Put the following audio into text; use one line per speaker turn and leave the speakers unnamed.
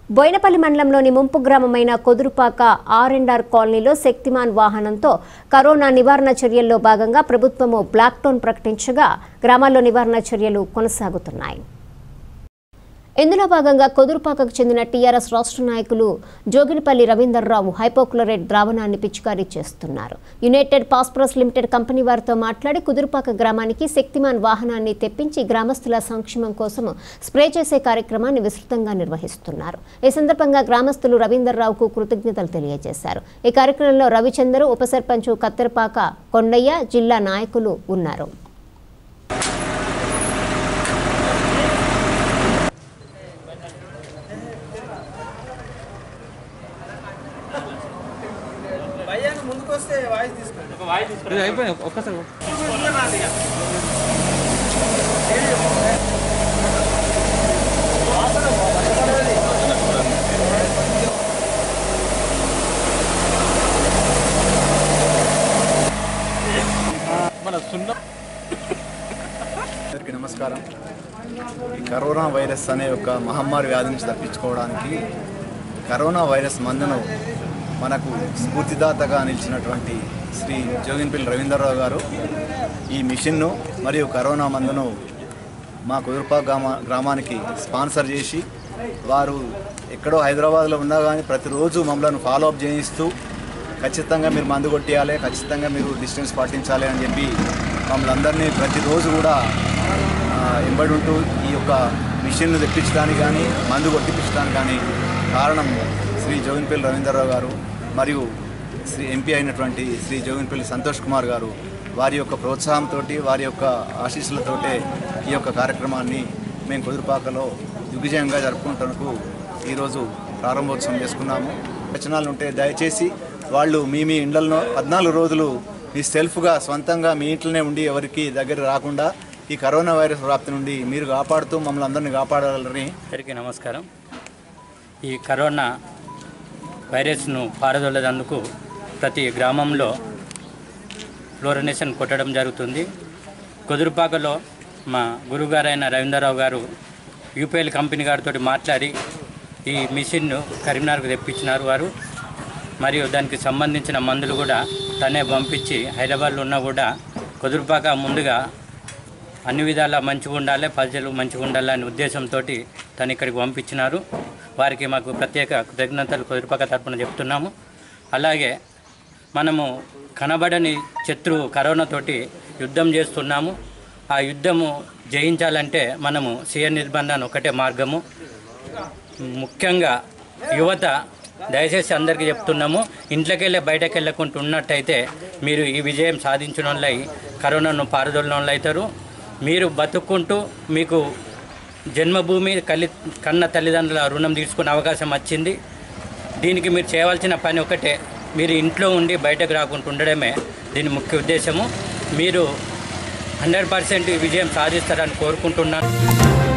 బోయినపల్లి మండలంలోని ముంపు గ్రామమైన కొదురుపాక ఆర్&ఆర్ కాలనీలో శక్తిమాన్ వాహనంతో కరోనా నివారణ చర్యల్లో భాగంగా ప్రభుత్వము బ్లాక్ టౌన్ ప్రకటించగా గ్రామాల్లో నివారణ చర్యలు కొనసాగుతున్నాయి. ఇందులో భాగంగా కొదురుపాకకు చెందిన టీఆర్ఎస్ రాష్ట్ర నాయకులు జోగినిపల్లి రవీందర్రావు హైపోక్లోరైడ్ ద్రావణాన్ని పిచికారీ చేస్తున్నారు. యునైటెడ్ ఫాస్ఫరస్ లిమిటెడ్ కంపెనీ వారితో మాట్లాడి కుదురుపాక గ్రామానికి శక్తిమాన్ వాహనాన్ని తెప్పించి గ్రామస్తుల సంక్షేమం కోసం స్ప్రే చేసే కార్యక్రమాన్ని విస్తృతంగా నిర్వహిస్తున్నారు. ఈ సందర్భంగా గ్రామస్తులు రవీందర్రావుకు కృతజ్ఞతలు తెలియజేశారు. ఈ కార్యక్రమంలో రవిచందర్, ఉప సర్పంచ్ కత్తెరపాక కొండయ్య, జిల్లా నాయకులు ఉన్నారు.
నమస్కారం. ఈ కరోనా వైరస్ అనే ఒక మహమ్మారి వ్యాధి నుంచి తప్పించుకోవడానికి కరోనా వైరస్ మందును మనకు స్ఫూర్తిదాతగా నిలిచినటువంటి శ్రీ జోగినిపల్లి రవీందర్రావు గారు ఈ మిషన్ను మరియు కరోనా మందును మా కుదురుపాక గ్రామానికి స్పాన్సర్ చేసి వారు ఎక్కడో హైదరాబాద్లో ఉన్నా కానీ ప్రతిరోజు మమ్మల్ని ఫాలోఅప్ చేయిస్తూ ఖచ్చితంగా మీరు మందు కొట్టియాలి, ఖచ్చితంగా మీరు డిస్టెన్స్ పాటించాలి అని చెప్పి మమ్మల్ని అందరినీ ప్రతిరోజు కూడా ఎంబడి ఉంటూ ఈ యొక్క మిషన్ను తెప్పించడానికి కానీ మందు కొట్టించడానికి కానీ కారణం శ్రీ జోగినిపల్లి రవీందర్రావు గారు మరియు శ్రీ ఎంపీ అయినటువంటి శ్రీ జోగినిపల్లి సంతోష్ కుమార్ గారు వారి యొక్క ప్రోత్సాహంతో, వారి యొక్క ఆశీస్సులతోటే ఈ యొక్క కార్యక్రమాన్ని మేము కుదురుపాకలో దిగ్విజయంగా జరుపుకుంటూ ఈరోజు ప్రారంభోత్సవం చేసుకున్నాము. రచనలు ఉంటే దయచేసి వాళ్ళు మీ ఇండ్లలో 14 రోజులు మీ సెల్ఫ్గా సొంతంగా మీ ఇంట్లోనే ఉండి ఎవరికి దగ్గర రాకుండా ఈ కరోనా వైరస్ వ్యాప్తి నుండి మీరు కాపాడుతూ మమ్మల్ని అందరినీ కాపాడాలని.
అందరికీ నమస్కారం. ఈ కరోనా వైరస్ను పారదోలేందుకు ప్రతి గ్రామంలో ఫ్లోరినేషన్ కొట్టడం జరుగుతుంది. కుదురుపాకలో మా గురుగారైన రవీంద్రరావు గారు యూపీఎల్ కంపెనీ గారితో మాట్లాడి ఈ మిషన్ను కరీంనగర్కు తెప్పించినారు వారు. మరియు దానికి సంబంధించిన మందులు కూడా తనే పంపించి హైదరాబాద్లో ఉన్నా కూడా కుదురుపాక ముందుగా అన్ని విధాలా మంచిగా ఉండాలి, ప్రజలు మంచిగా ఉండాలనే ఉద్దేశంతో తను ఇక్కడికి పంపించినారు. వారికి మాకు ప్రత్యేక కృతజ్ఞతలు కుదురుపాక తరపున చెప్తున్నాము. అలాగే మనము కనబడని శత్రువు కరోనాతోటి యుద్ధం చేస్తున్నాము. ఆ యుద్ధము జయించాలంటే మనము స్వీయ నిర్బంధన ఒకటే మార్గము. ముఖ్యంగా యువత దయచేసి అందరికీ చెప్తున్నాము, ఇంట్లోకి వెళ్ళి బయటకు వెళ్ళకుండా ఉన్నట్టయితే మీరు ఈ విజయం సాధించిన వాళ్ళు కరోనాను పారదోలిన వాళ్ళు అవుతారు. మీరు బతుక్కుంటూ మీకు జన్మభూమి కన్న తల్లిదండ్రుల రుణం తీసుకునే అవకాశం వచ్చింది. దీనికి మీరు చేయవలసిన పని ఒకటే, మీరు ఇంట్లో ఉండి బయటకు రాకుండా ఉండడమే దీని ముఖ్య ఉద్దేశము. మీరు 100% విజయం సాధిస్తారని కోరుకుంటున్నాను.